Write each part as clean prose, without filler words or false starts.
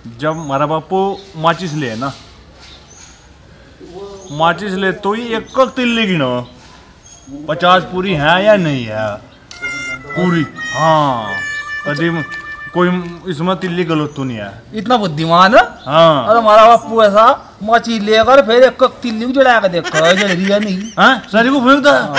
जब हमारा बापू माचिस ले ना, माचिस ले तो ही एक तिल्ली गिनो 50 पूरी है या नहीं है पूरी। हाँ कभी कोई इसमें तिल्ली गलत तो नहीं है। इतना बुद्धिमान है। हाँ और हमारा बापू ऐसा माची लेकर फिर एक तिल्ली को जला के देखो जल रही है नहीं। हाँ सारी को फेंकता है।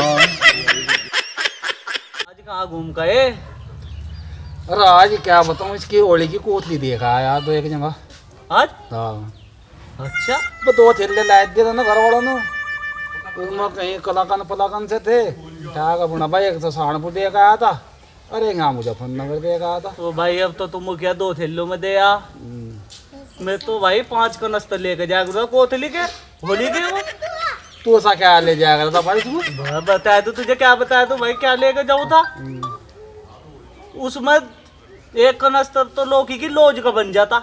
आज कहाँ घूम गए? अरे आज क्या बताऊँ, इसकी ओली की कोतली देखा है यार तो एक जगह आज? हाँ अच्छा वो 2 थैले लाए दिए थे ना घर वालों ने, उसमें कहीं कलाकन पलाकन से थे। क्या का बुना भाई, एक तो सहारनपुर देख आया था और एक यहाँ मुजफ्फरनगर देख आया था। तो भाई अब तो तुम क्या 2 थैलों में दे आ। मैं तो भाई 5 कनस्तर लेके जाएगा कोतली के होली के। वो तू ऐसा क्या ले जाएगा था भाई तू? बताया तो तुझे, क्या बताया तो भाई क्या लेके जाऊँ था। उसमें 1 कनस्तर तो लौकी की लोज का बन जाता।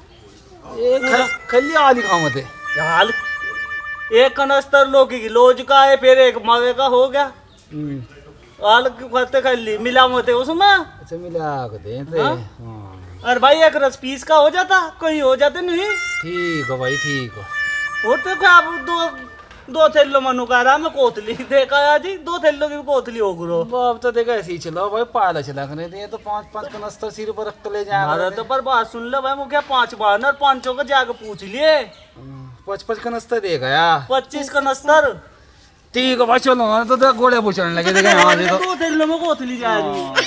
खली आली खाओ थे हाल 1 कनस्तर लौकी की लोज का है, फिर 1 मगे का हो गया। आल खाते खली मिला मते उसमें। अच्छा मिला के दे थे। हाँ अरे भाई 1 रस पीस का हो जाता, कोई हो जाते नहीं। ठीक है भाई ठीक है। होते क्या आप 2 थैलों मनु का रहा मैं कोतली देखा आज ही 2 थैलों की कोतली हो गुरो। अब तो देखा ऐसे ही चलो भाई, पाला चला कर दे तो 5-5 कनस्तर सिर पर रख के ले जाएगा। अरे तो पर बात सुन ले भाई, मुझे 5 बार और 5 का जाके पूछ लिए। 5-5 कनस्तर दे गया। 25 कनस्तर। ठीक है भाई चलो, तो घोड़े पूछने लगे थे। 2 थैलों में कोतली जा रही है।